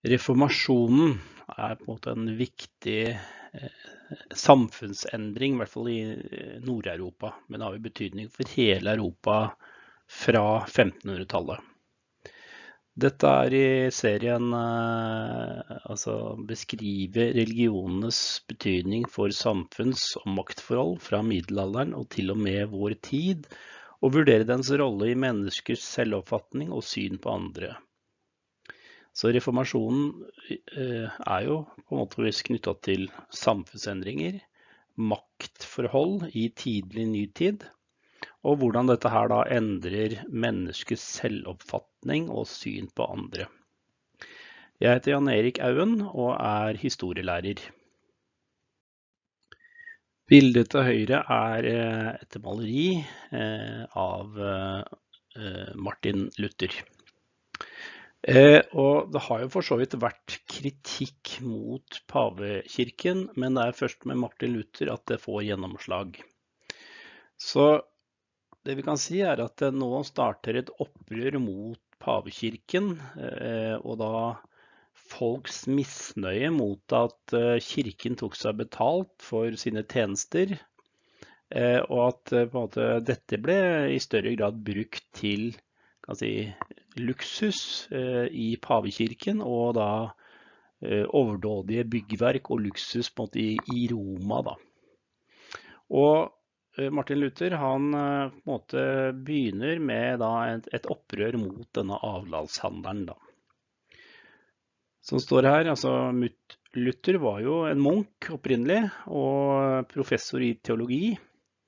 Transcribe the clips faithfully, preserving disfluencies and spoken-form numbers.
Reformasjonen er på en måte en viktig eh, samfunnsendring, i hvert fall i eh, Nord-Europa, men det har jo betydning for hele Europa fra femtenhundretallet. Dette er i serien eh, altså beskriver religionenes betydning for samfunns- og maktforhold fra middelalderen og til og med vår tid, og vurdere dens rolle i menneskers selvoppfatning og syn på andre. Så reformasjonen eh, er jo på en måte knyttet til samfunnsendringer, maktforhold i tidlig nytid, og hvordan dette her da endrer menneskets selvoppfatning og syn på andre. Jeg heter Jan Erik Auen og er historielærer. Bildet til høyre er eh, et maleri eh, av eh, Martin Luther. Eh, og det har jo for så vidt vært kritikk mot pavekirken, men det er først med Martin Luther at det får gjennomslag. Så det vi kan si er at det nå starter et opprør mot pavekirken, eh, og da folks misnøye mot at eh, kirken tok seg betalt for sine tjenester, eh, og at eh, på en måte, dette ble i større grad brukt til kan si, luksus eh, i pavekirken, og da eh, overdådige byggverk og luksus på en måte, i, i Roma. Da. Og eh, Martin Luther han eh, på en måte begynner med da, et, et opprør mot denne avlatshandelen. Da. Som står her, altså Luther var jo en munk opprinnelig, og professor i teologi.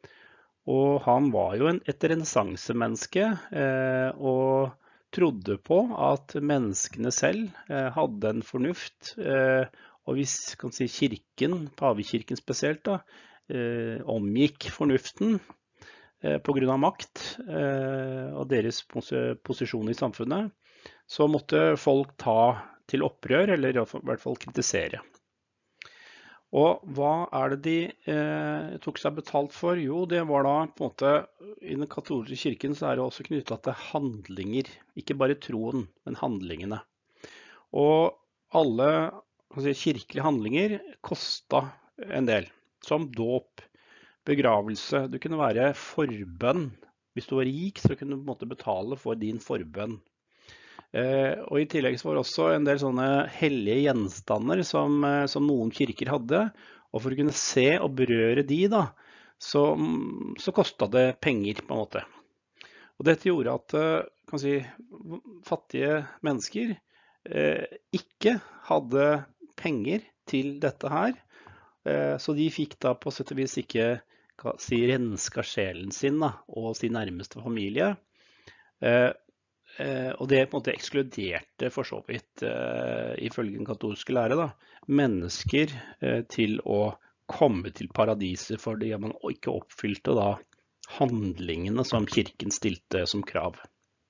Og han var jo en, et renessansemenneske, eh, og trodde på at menneskene selv eh, hadde en fornuft. Eh, og hvis kan si, kirken, pavekirken spesielt, da, eh, omgikk fornuften eh, på grunn av makt eh, og deres pos posisjon i samfunnet, så måtte folk ta til opprør, eller i hvert fall kritisere. Og hva er det de eh, tok seg betalt for? Jo, det var da på en måte, i den katolske kirken så er det også knyttet til handlinger. Ikke bare troen, men handlingene. Og alle si, kirkelige handlinger kostet en del, som dåp, begravelse. Du kunne være forbønn. Hvis du var rik, så kunne du på en måte betale for din forbønn. Eh, og i tillegg så var det også en del sånne hellige gjenstander som, eh, som noen kirker hadde, og for å kunne se og berøre de da, så, så kostet det penger på en måte. Og dette gjorde at eh, kan si, fattige mennesker eh, ikke hadde penger til dette her, eh, så de fikk da på sett og vis ikke si, renska sjelen sin da, og sin nærmeste familie. Eh, Eh, og det på en måte ekskluderte for så vidt, eh, ifølge den katolske lære, da, mennesker eh, til å komme til paradiset fordi man ikke oppfylte da, handlingene som kirken stilte som krav.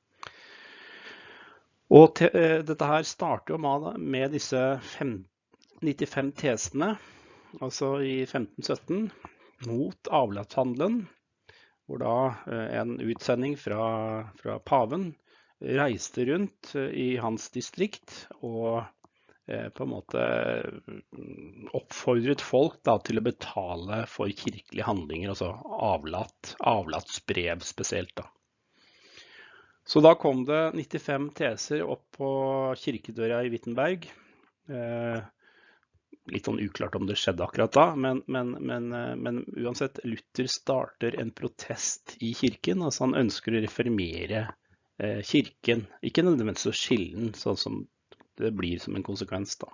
Og te, eh, dette her starter jo med, med disse fem, nittifem tesene, altså i femten sytten, mot avlatshandelen, hvor da eh, en utsending fra, fra paven reiste rundt i hans distrikt og eh, på en måte oppfordret folk da, til å betale for kirkelige handlinger, altså avlat, avlatsbrev spesielt. Da. Så da kom det nittifem teser opp på kirkedøra i Wittenberg. Eh, litt sånn uklart om det skjedde akkurat da, men, men, men, men uansett, Luther starter en protest i kirken, altså han ønsker å reformere kirken, ikke nødvendigvis å skille den, sånn som det blir som en konsekvens da.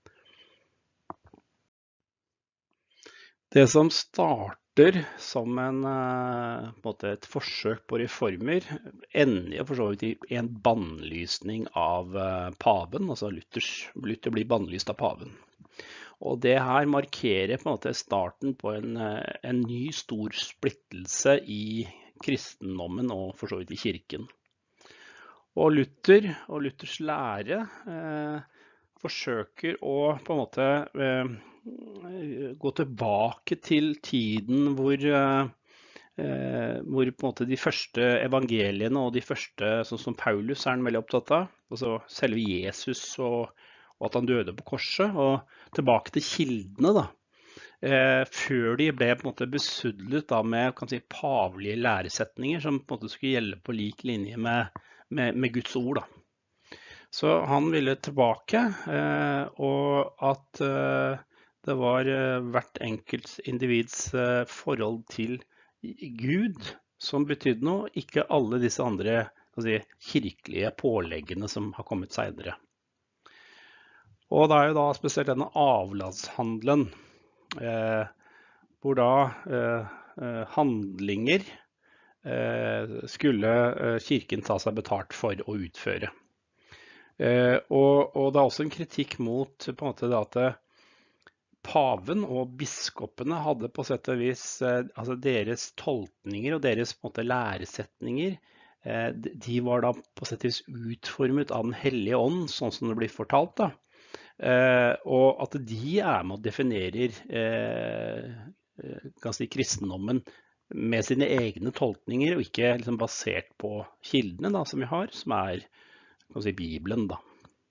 Det som starter som en, på en måte et forsøk på reformer, ender jo for så vidt i en bannlysning av paven, altså Luthers, Luther blir bannlyst av paven. Og det her markerer på en måte starten på en, en ny stor splittelse i kristendommen og for så vidt i kirken. Og Luther og Luthers lære eh, forsøker å på en måte eh, gå tilbake til tiden hvor, eh, hvor på en måte de første evangeliene og de første, sånn som Paulus er han veldig opptatt av, altså selve Jesus og, og at han døde på korset. Og tilbake til kildene da, eh, før de ble på en måte besudlet da, med kan si, pavelige læresetninger som på en måte skulle gjelde på lik linje med, med, med Guds ord. Da. Så han ville tilbake, eh, og at eh, det var eh, hvert enkelt individs eh, forhold til Gud som betydde noe, ikke alle disse andre kan si, kirkelige påleggene som har kommet senere. Og det er jo da spesielt denne avladshandelen, eh, hvor da eh, handlinger eh, skulle eh, kirken ta seg betalt for å utføre. Eh, og, og det er også en kritikk mot på en måte det at paven og biskopene hadde på sett og vis eh, altså deres tolkninger og deres på en måte læresetninger, eh, de var da på sett og vis utformet av den hellige ånd, sånn som det blir fortalt da. Eh, og at de er med og definerer eh, kan si, kristendommen med sine egne tolkninger, og ikke liksom basert på kildene da, som vi har, som er kan si, Bibelen. Da.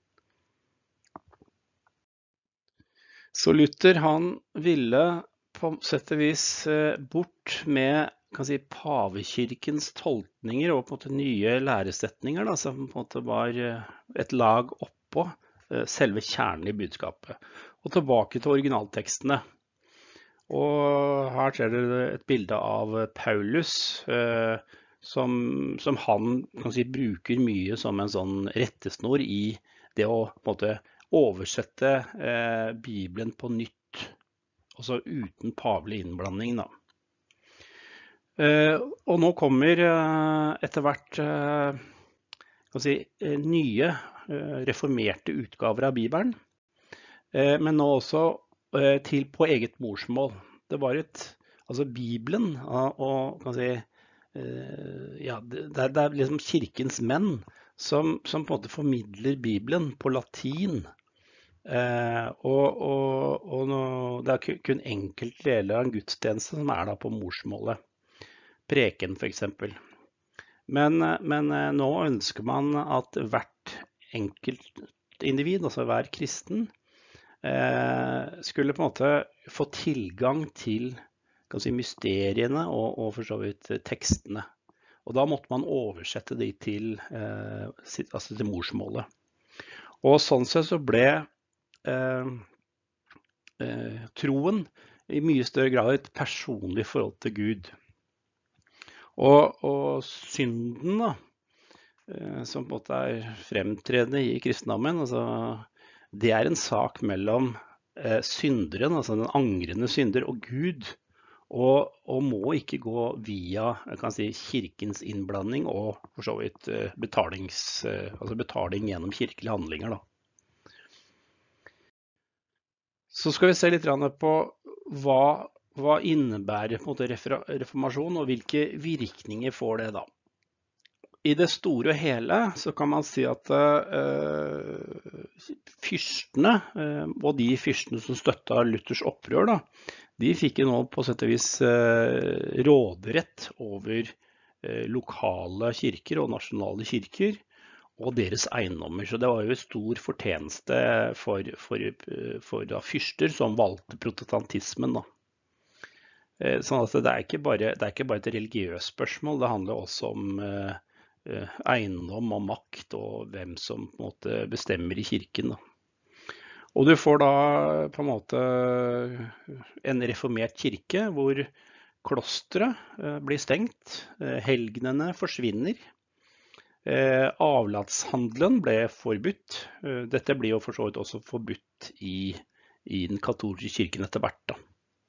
Så Luther han ville på sett og vis bort med kan si, pavekirkens tolkninger og på en måte nye læresetninger, da, som på en måte var et lag oppå selve kjernen i budskapet. Og tilbake til originaltekstene. Og her ser dere et bilde av Paulus, eh, som, som han kan si, bruker mye som en sånn rettesnor i det å på en måte, oversette eh, Bibelen på nytt, altså uten pavelig innblanding. Da. Eh, og nå kommer eh, etter hvert eh, kan si, nye reformerte utgaver av Bibelen, men nå også til på eget morsmål. Det var et, altså Bibelen, og kan si, ja, det, det er liksom kirkens menn som, som på en måte formidler Bibelen på latin, og, og, og nå, det er kun enkelte deler av en gudstjeneste som er da på morsmålet, preken for eksempel. Men, men nå ønsker man at hvert enkelt individ, altså hver kristen, eh, skulle på en måte få tilgang til kan si, mysteriene og, og for så vidt tekstene. Og da måtte man oversette de til, eh, altså til morsmålet. Og sånn sett så ble eh, eh, troen i mye større grad et personlig forhold til Gud. Og, og synden da, som på en måte er fremtredende i kristendommen, altså, det er en sak mellom eh, synderen, altså den angrende synder, og Gud, og, og må ikke gå via jeg kan si, kirkens innblanding og for så vidt eh, betalings, eh, altså betaling gjennom kirkelige handlinger. Da. Så skal vi se litt på hva, hva innebærer på en måte, reformasjon, og hvilke virkninger får det da. I det store og hele så kan man si at uh, fyrstene, uh, og de fyrstene som støttet Luthers opprør, da, de fikk nå på sett og vis uh, råderett over uh, lokale kirker og nasjonale kirker og deres eiendommer. Så det var jo stor fortjeneste for, for, for da, fyrster som valgte protestantismen. Da. Uh, sånn at det er ikke bare, det er ikke bare et religiøst spørsmål, det handler også om uh, eiendom og makt og hvem som på en måte bestemmer i kirken. Da. Og du får da på en måte en reformert kirke hvor klosteret blir stengt, helgenene forsvinner, avlatshandelen ble forbudt. Dette blir jo for så vidt også forbudt i, i den katolske kirken etter hvert. Da.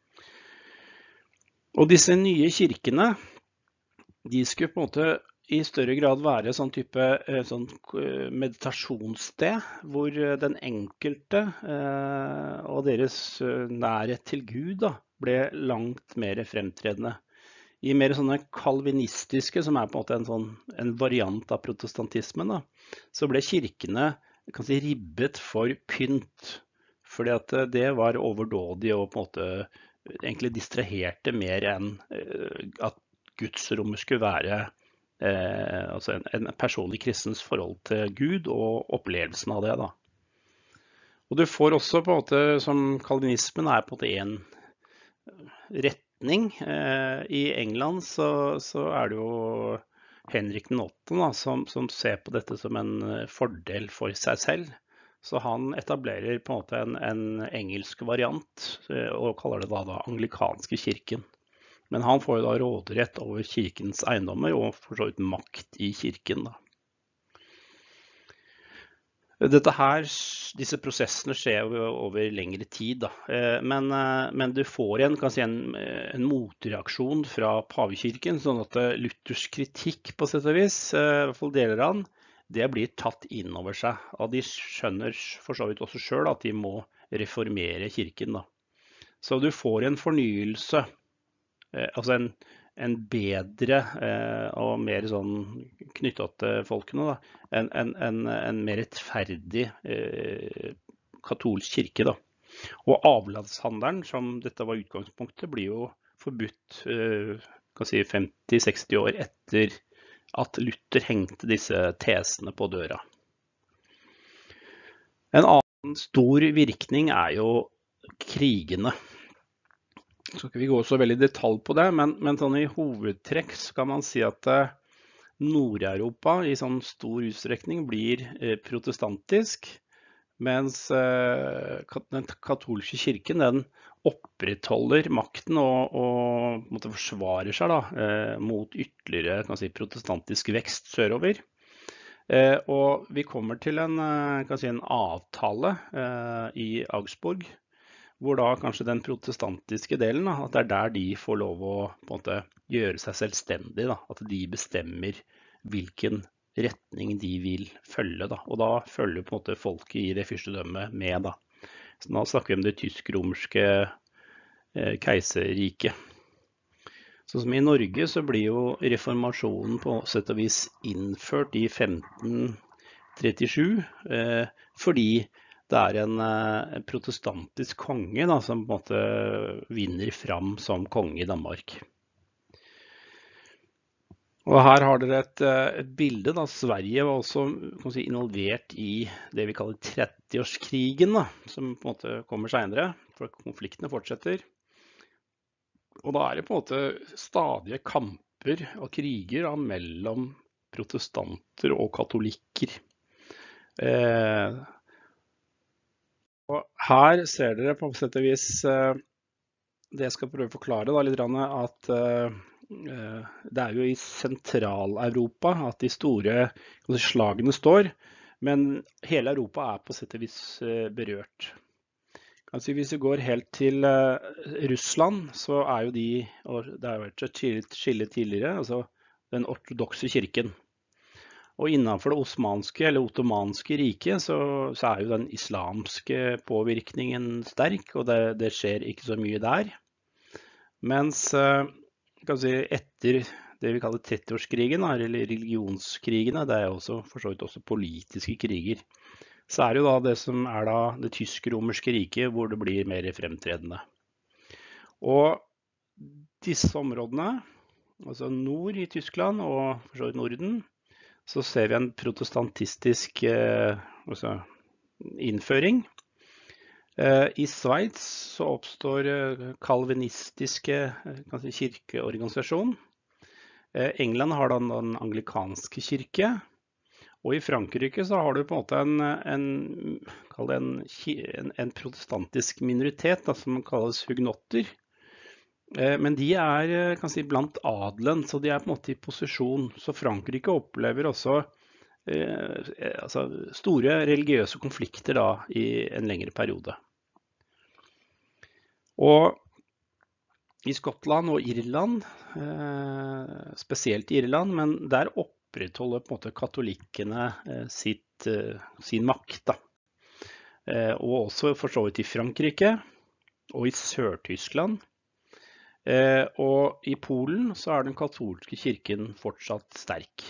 Og disse nye kirkene, de skulle på en måte i større grad være sånn type sånn meditasjonssted, hvor den enkelte eh, og deres nærhet til Gud da, ble langt mer fremtredende. I mer sånne kalvinistiske, som er på en måte en, sånn, en variant av protestantismen, da, så ble kirkene kan si, ribbet for pynt, fordi at det var overdådig og på en måte egentlig distraherte mer enn eh, at gudsrommet skulle være Eh, altså en, en personlig kristens forhold til Gud og opplevelsen av det. Da. Og du får også på en måte, som kalvinismen er på en måte en retning. Eh, I England så, så er det jo Henrik den åttende da, som, som ser på dette som en fordel for seg selv. Så han etablerer på en måte en, en engelsk variant, og kaller det da, da anglikanske kirken. Men han får jo da råderett over kirkens eiendommer, og for så vidt makt i kirken da. Dette her, disse prosessene skjer jo over lengre tid, da. Men, men du får en, kan si en, en motreaksjon fra pavekirken, sånn at Luthers kritikk på sett og vis, i hvert fall deler av den, det blir tatt inn over seg. Og de skjønner for så vidt også selv at de må reformere kirken, da. Så du får en fornyelse, altså en, en bedre eh, og mer sånn knyttet til folkene, da. En, en, en, en mer rettferdig eh, katolsk kirke, da. Og avladshandelen, som dette var utgangspunktet, blir jo forbudt eh, kan si femti seksti år etter at Luther hengte disse tesene på døra. En annen stor virkning er jo krigene. Så skal vi gå så veldig i detalj på det, men, men sånn i hovedtrekk skal man si at eh, Nord-Europa i sånn stor utstrekning blir eh, protestantisk, mens eh, den katolske kirken den opprettholder makten og, og måtte forsvare seg da, eh, mot ytterligere kan si, protestantisk vekst sørover. Eh, og vi kommer til en, kan si, en avtale eh, i Augsburg, hvor da kanskje den protestantiske delen, da, at det er der de får lov å på en måte, gjøre seg selvstendig, da, at de bestemmer hvilken retning de vil følge. Da. Og da følger på en måte folket i det fyrstedømmet med. Da. Så nå snakker vi om det tysk-romerske eh, keiserriket. Så som i Norge så blir jo reformasjonen på sett og vis innført i femten trettisju, eh, fordi det er en eh, protestantisk konge da, som på en måte vinner fram som konge i Danmark. Og her har dere et, et bilde. Da. Sverige var også kan si, involvert i det vi kaller trettiårskrigen, da, som på en måte kommer senere, for konfliktene fortsetter. Og da er det på en måte stadige kamper og kriger da, mellom protestanter og katolikker. Eh, Og her ser dere på sett og vis det jeg skal prøve å forklare da, litt, at det er jo i Sentral-Europa at de store slagene står, men hele Europa er på sett og vis berørt. Altså, hvis vi går helt til Russland, så er jo de, og det har vært et skille tidligere, altså den ortodokse kirken. Og innenfor det osmanske eller ottomanske riket så, så er jo den islamske påvirkningen sterk, og det, det skjer ikke så mye der. Mens kan si, etter det vi kaller trettiårskrigen, eller religionskrigene, det er også for så vidt også politiske kriger, så er det jo da det som er da det tysk-romerske riket hvor det blir mer fremtredende. Og disse områdene, altså nord i Tyskland og for så vidt Norden, så ser vi en protestantistisk eh, altså, innføring. Eh, I Sveits så oppstår eh, kalvinistiske kan si, kirkeorganisasjon. Eh, England har den, den anglikanske kirke. Og i Frankrike så har du på en måte en, en, en, en, en protestantisk minoritet da, som kalles hugnotter. Men de er kan si, blant adelen, så de er på en måte i posisjon. Så Frankrike opplever også eh, altså store religiøse konflikter da, i en lengre periode. Og i Skottland og Irland, eh, spesielt i Irland, men der opprettholder på en måte katolikkene eh, sitt, eh, sin makt. Da. Eh, og også for så vidt i Frankrike og i Sør-Tyskland. Eh, og i Polen så er den katolske kirken fortsatt sterk.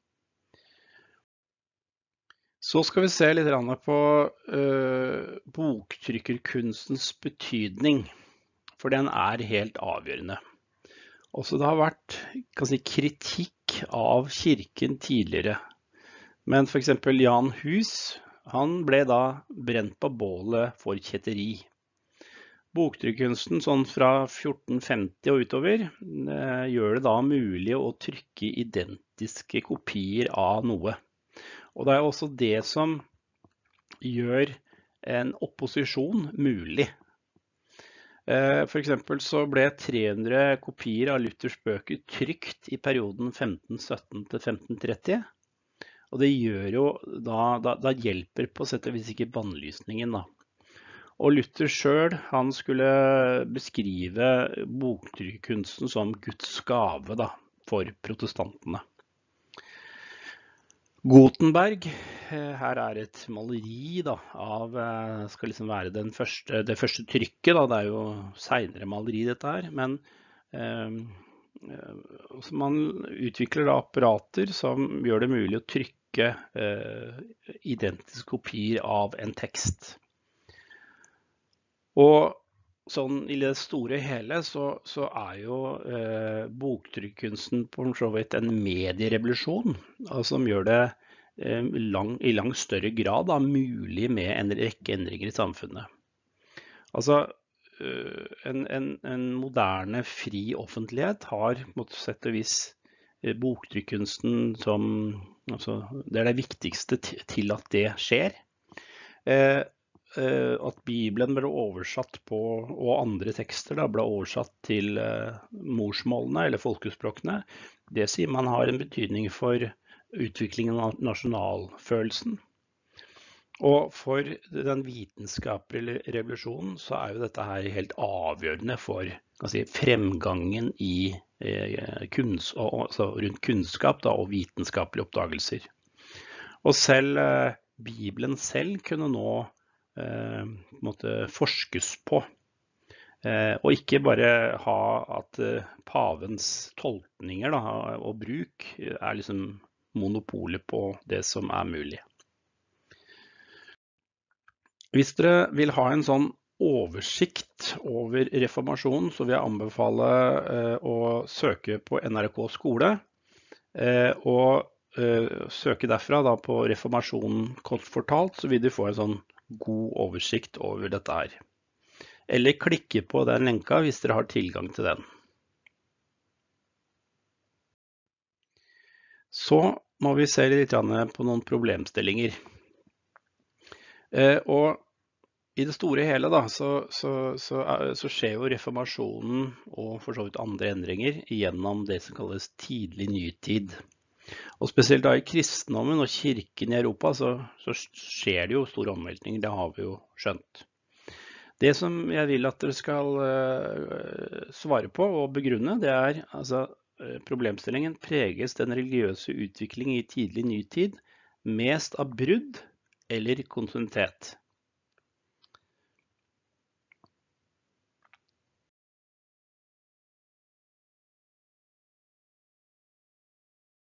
Så skal vi se litt på eh, boktrykkerkunstens betydning, for den er helt avgjørende. Også det har vært kan si, kritikk av kirken tidligere, men for eksempel Jan Hus, han ble da brent på bålet for kjetteri. Boktrykkunsten sånn fra fjorten femti og utover eh, gjør det da mulig å trykke identiske kopier av noe. Og det er også det som gjør en opposisjon mulig. Eh, for eksempel så ble tre hundre kopier av Luthers bøker trykt i perioden femten sytten til femten tretti. Og det gjør jo da, da, da hjelper på sett og vis ikke bannlysningen da. Og Luther selv, han skulle beskrive boktrykkunsten som Guds gave da, for protestantene. Gutenberg, her er et maleri da, av, skal liksom være den første, det første trykket, da. Det er jo senere maleri dette her, men eh, man utvikler da apparater som gjør det mulig å trykke eh, identiske kopier av en tekst. Og sånn i det store hele så, så er jo eh, boktrykkunsten på så vidt en medierevolusjon, altså, som gjør det eh, lang, i langt større grad da, mulig med en rekke endringer i samfunnet. Altså eh, en, en, en moderne fri offentlighet har på et sett og vis eh, boktrykkunsten som altså, det er det viktigste til at det skjer. Eh, at Bibelen ble oversatt på, og andre tekster da, ble oversatt til uh, morsmålene eller folkespråkene, det sier man har en betydning for utviklingen av nasjonalfølelsen. Og for den vitenskapelige revolusjonen så er jo dette her helt avgjørende for kan si, fremgangen i eh, kunst, altså rundt kunnskap da, og vitenskapelige oppdagelser. Og selv eh, Bibelen selv kunne nå Eh, måtte forskes på, eh, og ikke bare ha at eh, pavens tolkninger da, og bruk er liksom monopolet på det som er mulig. Hvis dere vil ha en sånn oversikt over reformasjonen, så vil jeg anbefale eh, å søke på N R K skole, eh, og eh, søke derfra da, på reformasjonen kort fortalt, så vil du få en sånn god oversikt over dette her. Eller klikke på den lenka hvis dere har tilgang til den. Så må vi se litt på noen problemstillinger. Og i det store hele da, så, så, så, så skjer jo reformasjonen og for så vidt andre endringer gjennom det som kalles tidlig nytid. Og spesielt da i kristendommen og kirken i Europa så, så skjer det jo store omveltninger, det har vi jo skjønt. Det som jeg vil at dere skal uh, svare på og begrunne, det er altså problemstillingen preges den religiøse utvikling i tidlig nytid mest av brudd eller kontinuitet.